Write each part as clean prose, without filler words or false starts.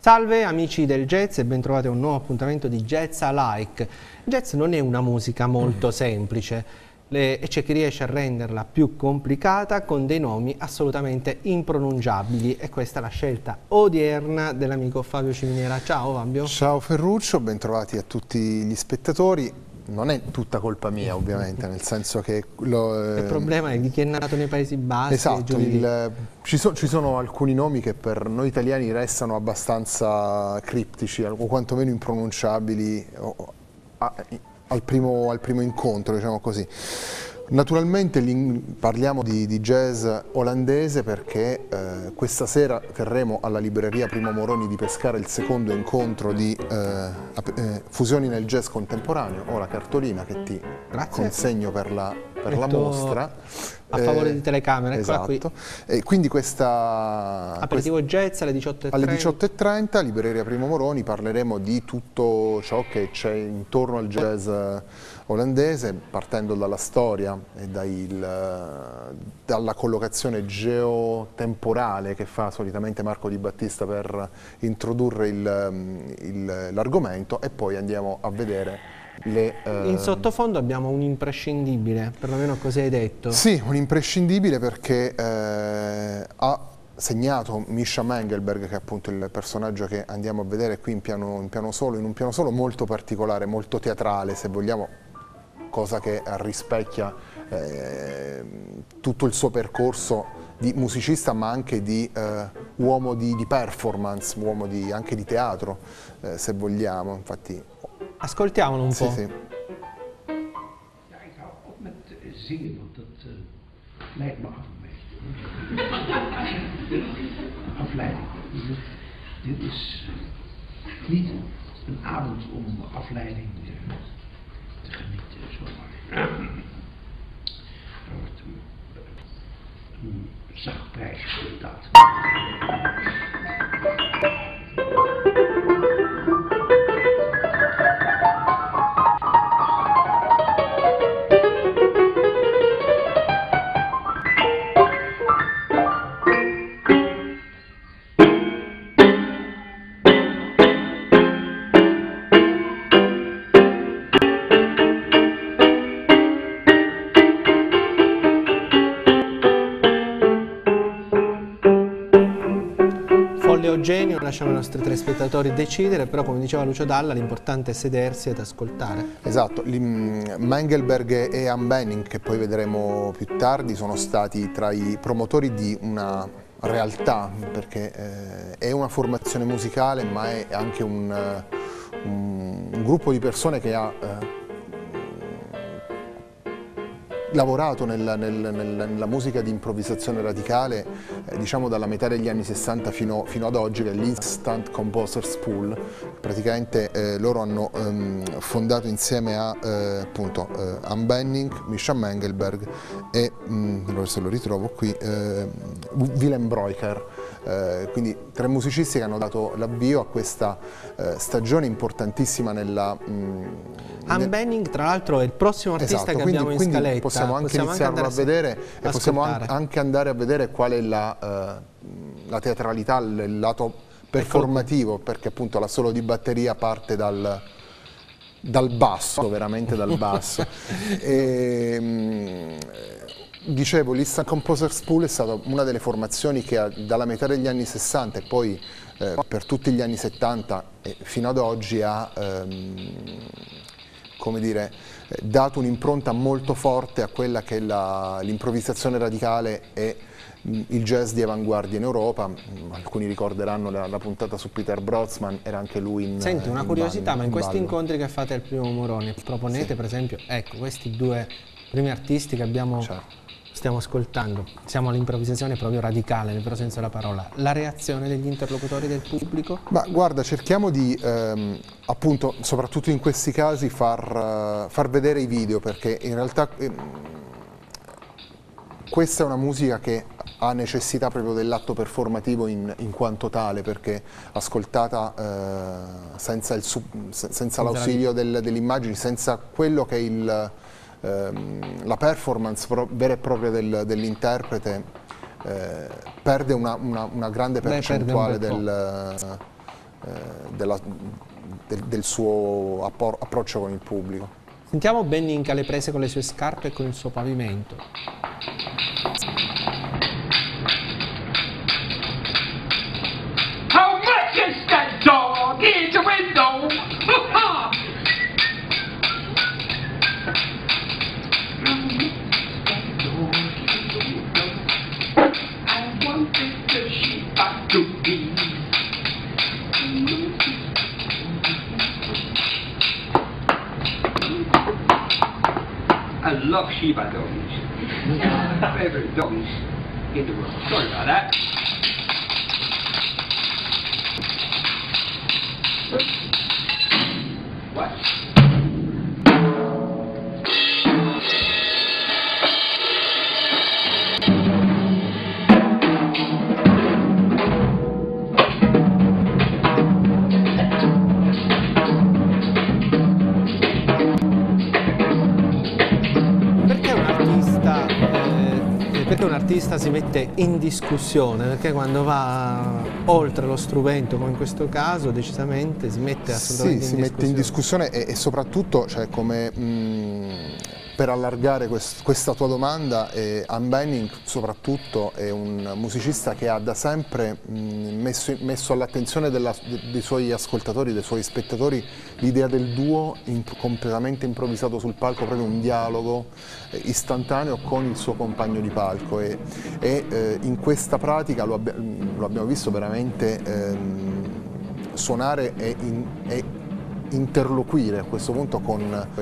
Salve amici del jazz e bentrovati a un nuovo appuntamento di Jazz Alike. Jazz non è una musica molto semplice e c'è chi riesce a renderla più complicata con dei nomi assolutamente impronunciabili, e questa è la scelta odierna dell'amico Fabio Ciminiera. Ciao Fabio. Ciao Ferruccio, bentrovati a tutti gli spettatori. Non è tutta colpa mia ovviamente, nel senso che... Il problema è di chi è nato nei Paesi Bassi. Esatto, ci sono alcuni nomi che per noi italiani restano abbastanza criptici o quantomeno impronunciabili al primo incontro, diciamo così. Naturalmente parliamo di jazz olandese perché questa sera terremo alla libreria Primo Moroni di Pescara il secondo incontro di fusioni nel jazz contemporaneo. Ho la cartolina che ti consegno per la mostra. A favore di telecamera, eccola qui. Esatto. E quindi questa... Aperitivo jazz alle 18:30. Alle 18:30, libreria Primo Moroni, parleremo di tutto ciò che c'è intorno al jazz olandese, partendo dalla storia e dalla collocazione geotemporale che fa solitamente Marco Di Battista per introdurre l'argomento, e poi andiamo a vedere in sottofondo abbiamo un imprescindibile, perlomeno così hai detto. Sì, un imprescindibile perché ha segnato Mischa Mengelberg, che è appunto il personaggio che andiamo a vedere qui in un piano solo molto particolare, molto teatrale se vogliamo, cosa che rispecchia tutto il suo percorso di musicista, ma anche di uomo di performance, uomo anche di teatro, se vogliamo. Infatti, ascoltiamolo un po'. Sì. Ja, ik hou op met zingen, want dat leidt me af een beetje. Afleiding. Dit is niet een avond om afleiding te genieten, zomaar. Er wordt een zacht prijsje betaald. Genio, lasciamo i nostri telespettatori decidere, però come diceva Lucio Dalla l'importante è sedersi ed ascoltare. Esatto, Mengelberg e Ann Benning, che poi vedremo più tardi, sono stati tra i promotori di una realtà, perché è una formazione musicale, ma è anche un gruppo di persone che ha lavorato nella musica di improvvisazione radicale, diciamo dalla metà degli anni 60 fino ad oggi, che è l'Instant Composers Pool. Praticamente loro hanno fondato insieme a appunto Ann Benning, Mischa Mengelberg e, se lo ritrovo qui, Willem Breuker. Quindi tre musicisti che hanno dato l'avvio a questa stagione importantissima nella... Ann Benning tra l'altro è il prossimo artista, esatto, che abbiamo in scaletta. Possiamo anche iniziarlo a vedere e possiamo anche andare a vedere qual è la teatralità, il lato performativo, perché appunto l'assolo di batteria parte dal basso, veramente dal basso. Dicevo, l'Instant Composers Pool è stata una delle formazioni che dalla metà degli anni 60 e poi per tutti gli anni 70 e fino ad oggi ha come dire, dato un'impronta molto forte a quella che è l'improvvisazione radicale e il jazz di avanguardia in Europa. Alcuni ricorderanno la puntata su Peter Brotzmann, era anche lui in... Senti, una curiosità, ma in questi incontri che fate al Primo Moroni proponete, sì, per esempio, ecco, questi due primi artisti che abbiamo... Certo. Stiamo ascoltando, siamo all'improvvisazione proprio radicale, nel vero senso della parola. La reazione degli interlocutori, del pubblico? Ma guarda, cerchiamo di, appunto, soprattutto in questi casi, far vedere i video, perché in realtà questa è una musica che ha necessità proprio dell'atto performativo in quanto tale, perché ascoltata senza l'ausilio delle immagini, senza quello che è la performance vera e propria dell'interprete, perde una grande percentuale del suo approccio con il pubblico. Sentiamo Benning alle prese con le sue scarpe e con il suo pavimento. How much is that dog in the window? I wanted the sheep I could be. I love Shiba doggies. My favorite doggies in the world. Sorry about that. What? Perché un artista si mette in discussione? Perché quando va oltre lo strumento, come in questo caso, decisamente si mette assolutamente in discussione. Sì, si mette in discussione e soprattutto, cioè, come per allargare questa tua domanda, Ann Benning soprattutto è un musicista che ha da sempre messo all'attenzione dei suoi ascoltatori, dei suoi spettatori, l'idea del duo completamente improvvisato sul palco, proprio un dialogo istantaneo con il suo compagno di palco e in questa pratica lo abbiamo visto veramente suonare e interloquire a questo punto con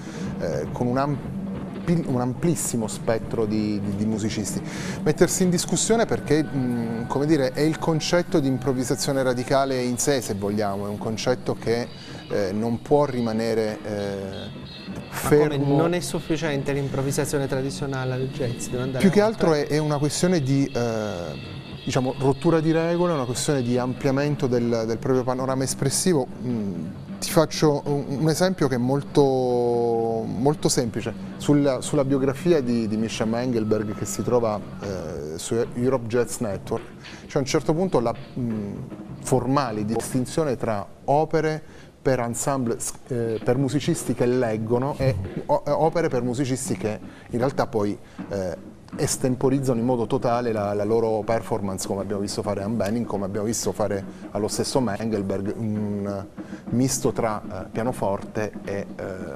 un amplissimo spettro di musicisti. Mettersi in discussione perché, come dire, è il concetto di improvvisazione radicale in sé, se vogliamo, è un concetto che non può rimanere fermo. Ma come non è sufficiente l'improvvisazione tradizionale del jazz? Deve andare più che altro è una questione di diciamo, rottura di regole, una questione di ampliamento del proprio panorama espressivo. Ti faccio un esempio che è molto semplice. Sulla biografia di Misha Mengelberg, che si trova su Europe Jazz Network, c'è a un certo punto la formale distinzione tra opere per ensemble, per musicisti che leggono, e opere per musicisti che in realtà poi estemporizzano in modo totale la loro performance, come abbiamo visto fare a Ann Benning, come abbiamo visto fare allo stesso Mengelberg, un misto tra pianoforte e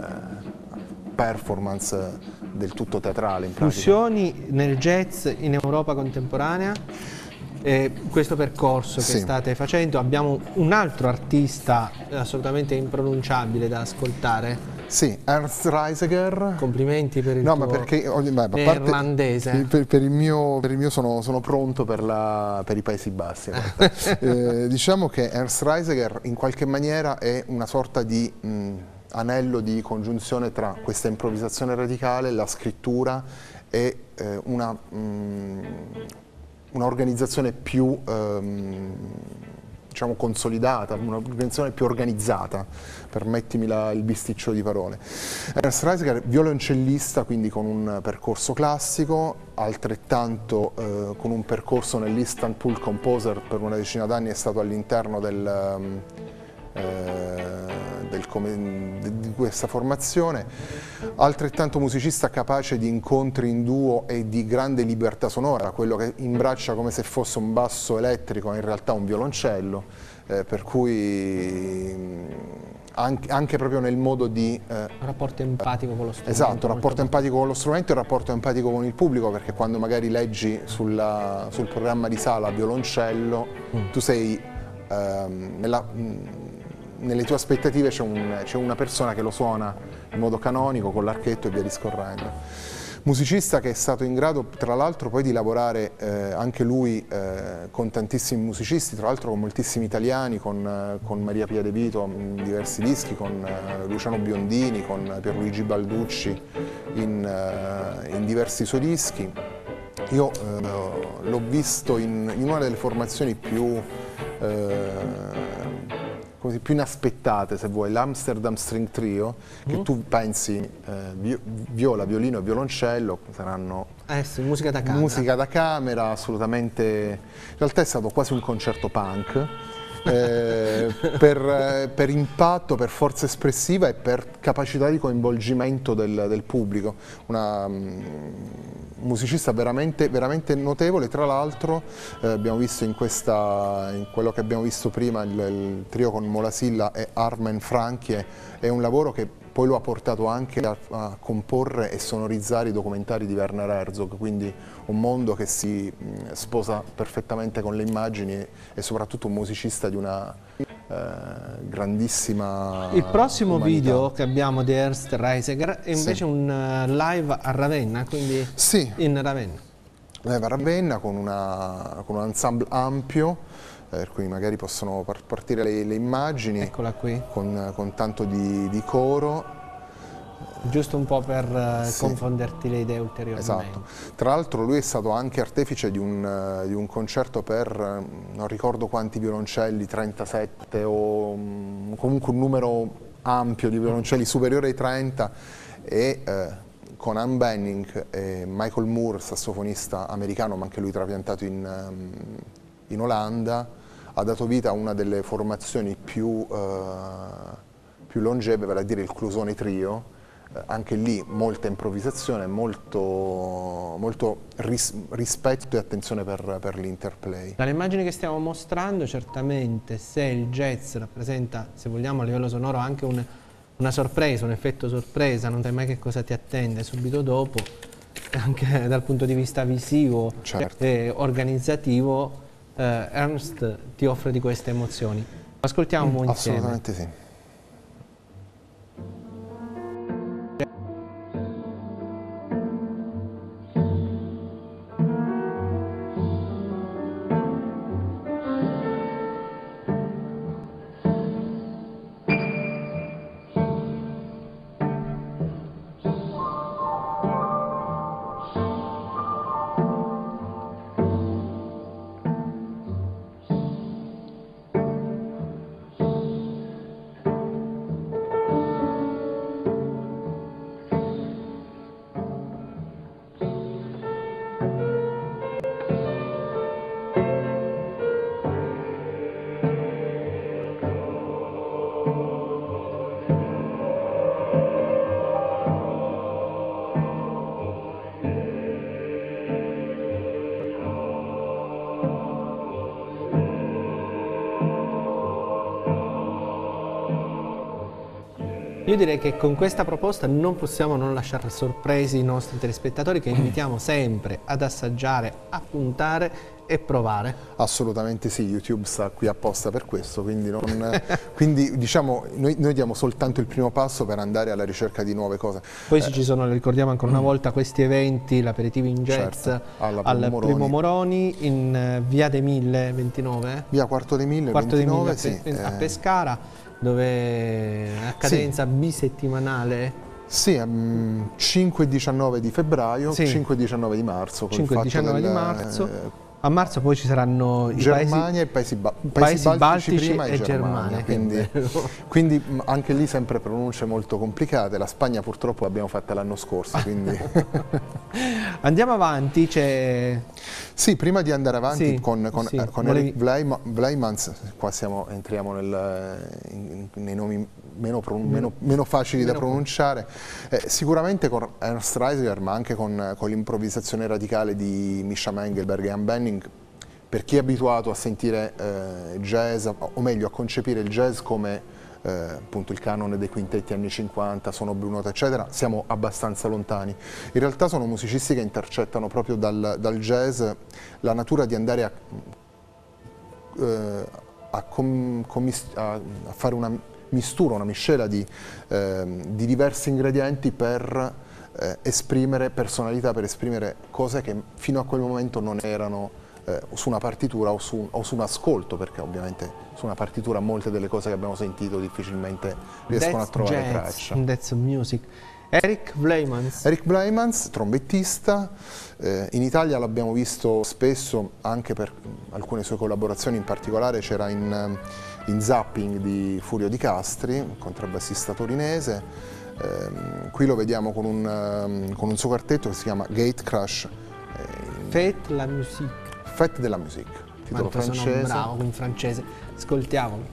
performance del tutto teatrale in pratica. Fusioni nel jazz in Europa contemporanea, questo percorso che state facendo, abbiamo un altro artista assolutamente impronunciabile da ascoltare. Sì, Ernst Reisiger. Complimenti per il tuo ma perché, neerlandese. Per il mio sono pronto per i Paesi Bassi. Diciamo che Ernst Reisiger in qualche maniera è una sorta di anello di congiunzione tra questa improvvisazione radicale, la scrittura e un'organizzazione più diciamo consolidata, un'organizzazione più organizzata, permettimi il bisticcio di parole. Ernst Reisiger, violoncellista, quindi con un percorso classico, altrettanto con un percorso nell'Istanbul Composer, per una decina d'anni è stato all'interno di questa formazione, altrettanto musicista capace di incontri in duo e di grande libertà sonora, quello che imbraccia come se fosse un basso elettrico in realtà un violoncello, per cui anche proprio nel modo di... un rapporto empatico con lo strumento. Esatto, un rapporto empatico con lo strumento e un rapporto empatico con il pubblico, perché quando magari leggi sul programma di sala violoncello, tu sei nelle tue aspettative c'è una persona che lo suona in modo canonico, con l'archetto e via discorrendo. Musicista che è stato in grado, tra l'altro, poi di lavorare anche lui con tantissimi musicisti, tra l'altro con moltissimi italiani, con Maria Pia De Vito in diversi dischi, con Luciano Biondini, con Pierluigi Balducci in diversi suoi dischi. Io l'ho visto in una delle formazioni più inaspettate, se vuoi, l'Amsterdam String Trio, che tu pensi viola, violino e violoncello, saranno sì, musica da camera. Musica da camera, assolutamente. In realtà è stato quasi un concerto punk. per impatto, per forza espressiva e per capacità di coinvolgimento del pubblico. Un musicista veramente, veramente notevole. Tra l'altro abbiamo visto in quello che abbiamo visto prima, il trio con Mola Silla e Armen Franchi, è un lavoro che poi lo ha portato anche a comporre e sonorizzare i documentari di Werner Herzog, quindi un mondo che si sposa perfettamente con le immagini e soprattutto un musicista di una grandissima Il prossimo umanità. Video che abbiamo di Ernst Reisiger è invece un live a Ravenna, quindi Sì, in Ravenna. live a Ravenna con un ensemble ampio, per cui magari possono partire le immagini. Eccola qui, Con tanto di coro. giusto un po' per Sì. confonderti le idee ulteriormente. Esatto. Tra l'altro lui è stato anche artefice di un concerto per non ricordo quanti violoncelli, 37 o comunque un numero ampio di violoncelli, superiore ai 30, e con Anne Benning e Michael Moore, sassofonista americano ma anche lui trapiantato in Olanda, ha dato vita a una delle formazioni più longeve, vale a dire il Clusone Trio. Anche lì molta improvvisazione, molto rispetto e attenzione per l'interplay. Dalle immagini che stiamo mostrando, certamente se il jazz rappresenta, se vogliamo a livello sonoro, anche una sorpresa, un effetto sorpresa, non sai mai che cosa ti attende subito dopo, anche dal punto di vista visivo, Certo. e organizzativo, Ernst ti offre di queste emozioni. Ascoltiamo insieme. Assolutamente sì. Io direi che con questa proposta non possiamo non lasciare sorpresi i nostri telespettatori, che invitiamo sempre ad assaggiare, a puntare e provare. Assolutamente sì, YouTube sta qui apposta per questo, quindi diciamo noi diamo soltanto il primo passo per andare alla ricerca di nuove cose. Poi ci sono, ricordiamo ancora una volta, questi eventi, l'aperitivo in jazz, Certo, alla al Primo Primo Moroni, in via dei Mille 29, Via Quarto dei Mille, Quarto dei 29, Mille a Pescara, dove a cadenza bisettimanale. Sì, 5 e 19 di febbraio, Sì. 5 e 19 di marzo. col 5 e fatto 19 di del, marzo. A marzo poi ci saranno i Germania e Paesi Baltici prima e Germania, quindi anche lì sempre pronunce molto complicate. La Spagna purtroppo l'abbiamo fatta l'anno scorso, quindi Andiamo avanti, c'è... sì, prima di andare avanti Sì, con sì. Eric Vleimans, qua entriamo nei nomi meno facili da pronunciare, sicuramente con Ernst Reisiger, ma anche con l'improvvisazione radicale di Misha Mengelberg e Anne Benning. Per chi è abituato a sentire jazz, o meglio a concepire il jazz come appunto il canone dei quintetti anni 50, Sono Blue Note eccetera, siamo abbastanza lontani. In realtà sono musicisti che intercettano proprio dal jazz la natura di andare a fare una mistura, una miscela di diversi ingredienti per esprimere personalità, per esprimere cose che fino a quel momento non erano su una partitura o su un ascolto, perché ovviamente su una partitura molte delle cose che abbiamo sentito difficilmente riescono a trovare traccia. That's music. Eric Vleimans, trombettista, in Italia l'abbiamo visto spesso anche per alcune sue collaborazioni, in particolare c'era in Zapping di Furio Di Castri, un contrabbassista torinese. Qui lo vediamo con un suo quartetto che si chiama Gate Crash. Fête de la musique. Fête de la musique. titolo Quanto francese. sono bravo in francese. Ascoltiamolo.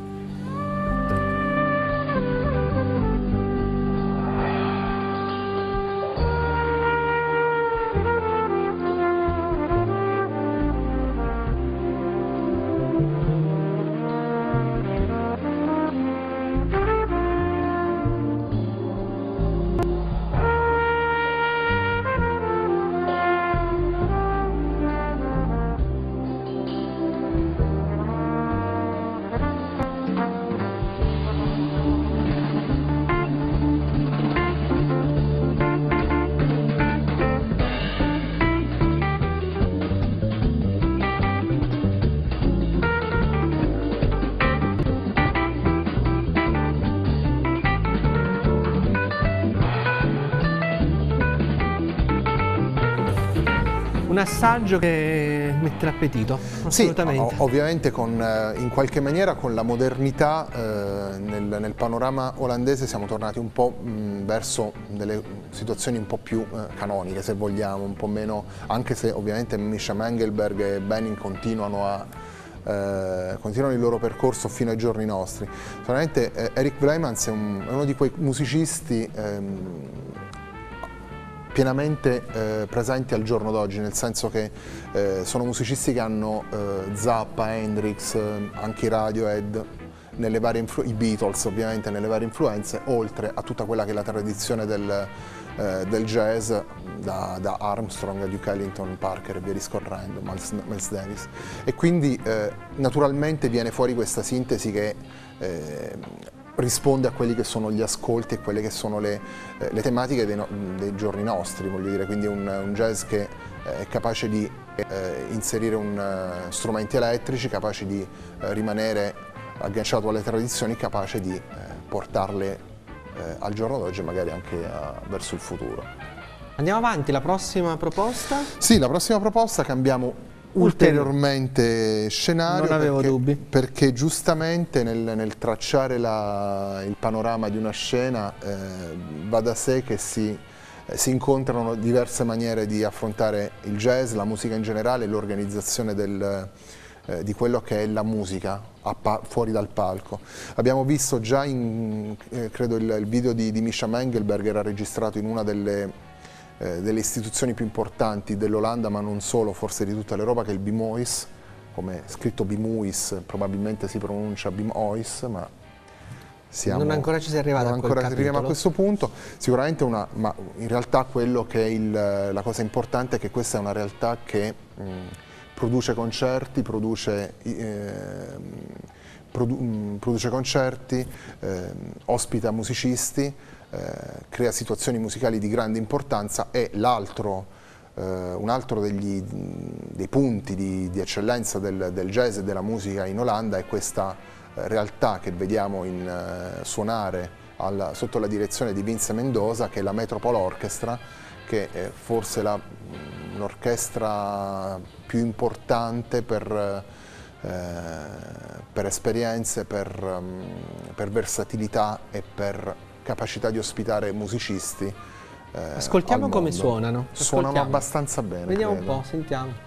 Un assaggio che mette l'appetito, assolutamente. Sì, ovviamente in qualche maniera con la modernità nel panorama olandese siamo tornati un po' verso delle situazioni un po' più canoniche, se vogliamo, un po' meno, anche se ovviamente Misha Mengelberg e Benning continuano il loro percorso fino ai giorni nostri. Sicuramente Erik Vlijmans è uno di quei musicisti pienamente presenti al giorno d'oggi, nel senso che sono musicisti che hanno Zappa, Hendrix, anche i Radiohead, i Beatles ovviamente nelle varie influenze, oltre a tutta quella che è la tradizione del jazz, da Armstrong a Duke Ellington, Parker e via discorrendo, Miles Davis. E quindi naturalmente viene fuori questa sintesi che risponde a quelli che sono gli ascolti e quelle che sono le tematiche dei giorni nostri, voglio dire, quindi un jazz che è capace di inserire strumenti elettrici, capace di rimanere agganciato alle tradizioni, capace di portarle al giorno d'oggi e magari anche verso il futuro. Andiamo avanti, la prossima proposta? Sì, la prossima proposta cambiamo ulteriormente scenario. Non avevo dubbi. Perché giustamente nel tracciare il panorama di una scena va da sé che si incontrano diverse maniere di affrontare il jazz, la musica in generale, l'organizzazione di quello che è la musica fuori dal palco. Abbiamo visto già, credo il video di Misha Mengelberg era registrato in una delle istituzioni più importanti dell'Olanda, ma non solo, forse di tutta l'Europa, che è il BIMOIS, come scritto BIMUIS, probabilmente si pronuncia BIMOIS, ma non ancora ci si è arrivati a quel capitolo. Non ancora arriviamo a questo punto. Sicuramente ma in realtà quello che è la cosa importante è che questa è una realtà che produce concerti, ospita musicisti, crea situazioni musicali di grande importanza, e un altro dei punti di eccellenza del jazz e della musica in Olanda è questa realtà che vediamo suonare sotto la direzione di Vince Mendoza, che è la Metropole Orchestra, che è forse l'orchestra più importante per esperienze, per versatilità e per capacità di ospitare musicisti. Ascoltiamo come suonano. Suonano abbastanza bene. Vediamo credo. un po', sentiamo.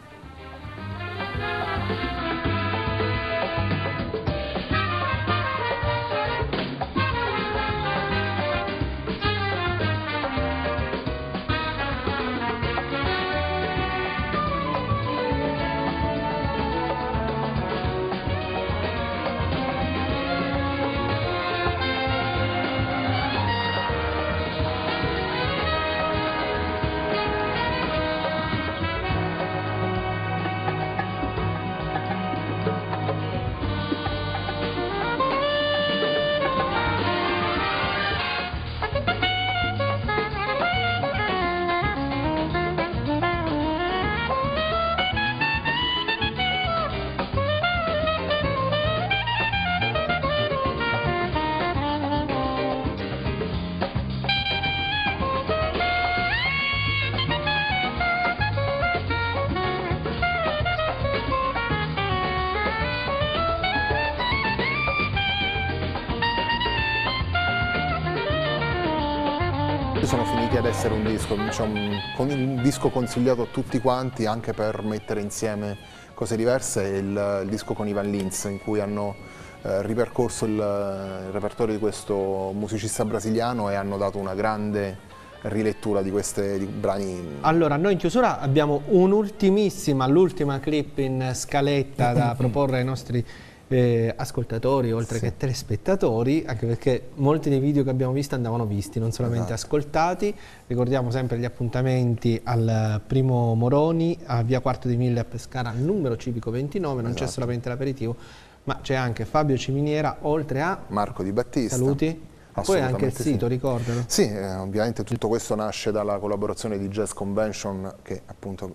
Sono finiti ad essere un disco consigliato a tutti quanti, anche per mettere insieme cose diverse è il disco con Ivan Lins, in cui hanno ripercorso il repertorio di questo musicista brasiliano e hanno dato una grande rilettura di questi brani. Allora, noi in chiusura abbiamo l'ultima clip in scaletta da proporre ai nostri ascoltatori oltre che telespettatori, anche perché molti dei video che abbiamo visto andavano visti, non solamente ascoltati. Ricordiamo sempre gli appuntamenti al Primo Moroni a via Quarto di Mille a Pescara, numero civico 29, non c'è solamente l'aperitivo, ma c'è anche Fabio Ciminiera, oltre a Marco Di Battista. Saluti. Poi anche il sito, ricordalo. Sì, ovviamente tutto questo nasce dalla collaborazione di Jazz Convention, che appunto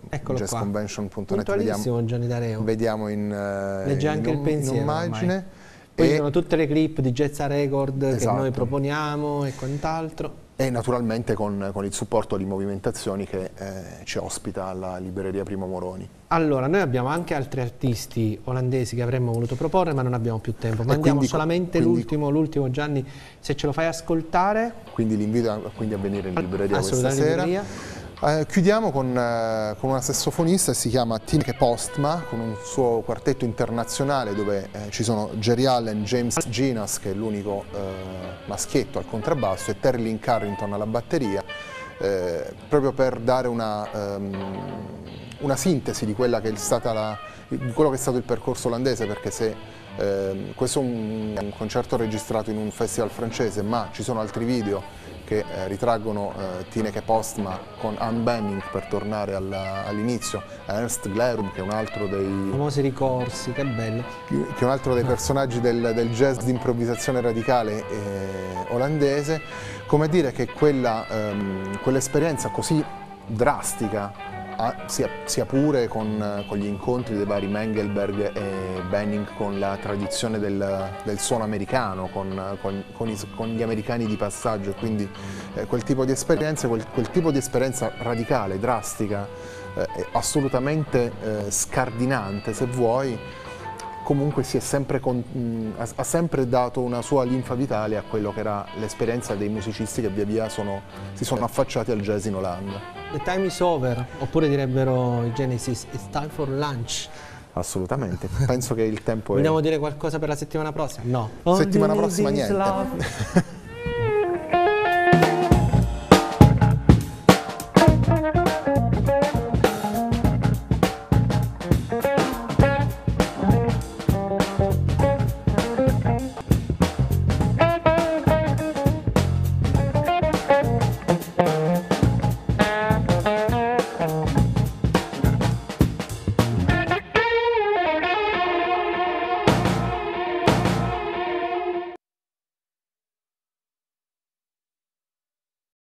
jazzconvention.net vediamo legge anche il pensiero, immagine. Poi ci sono tutte le clip di Jazza Record che noi proponiamo e quant'altro. E naturalmente con il supporto di Movimentazioni che ci ospita alla libreria Primo Moroni. Allora, noi abbiamo anche altri artisti olandesi che avremmo voluto proporre, ma non abbiamo più tempo. Mandiamo solamente l'ultimo Gianni, se ce lo fai ascoltare. Quindi l'invito a venire in libreria questa sera. Chiudiamo con una sassofonista che si chiama Tineke Postma, con un suo quartetto internazionale dove ci sono Jerry Allen, James Ginas, che è l'unico maschietto al contrabbasso, e Terlin Carrington alla batteria, proprio per dare una sintesi di quella che è stata di quello che è stato il percorso olandese, perché questo è un concerto registrato in un festival francese, ma ci sono altri video che ritraggono Tineke Postma con Anne Benning, per tornare all'inizio, Ernst Glerum, che è un altro dei famosi ricorsi, che bello, che è un altro dei personaggi del jazz di improvvisazione radicale olandese. Come dire che quell'esperienza così drastica, sia pure con gli incontri dei vari Mengelberg e Benning con la tradizione del suono americano, con gli americani di passaggio, quindi quel tipo di esperienza, quel tipo di esperienza radicale, drastica, assolutamente scardinante se vuoi, comunque ha sempre dato una sua linfa vitale a quello che era l'esperienza dei musicisti che via via si sono affacciati al jazz in Olanda. The time is over, oppure direbbero i Genesis, it's time for lunch. Assolutamente, penso che il tempo Vogliamo dire qualcosa per la settimana prossima? No. Settimana prossima niente.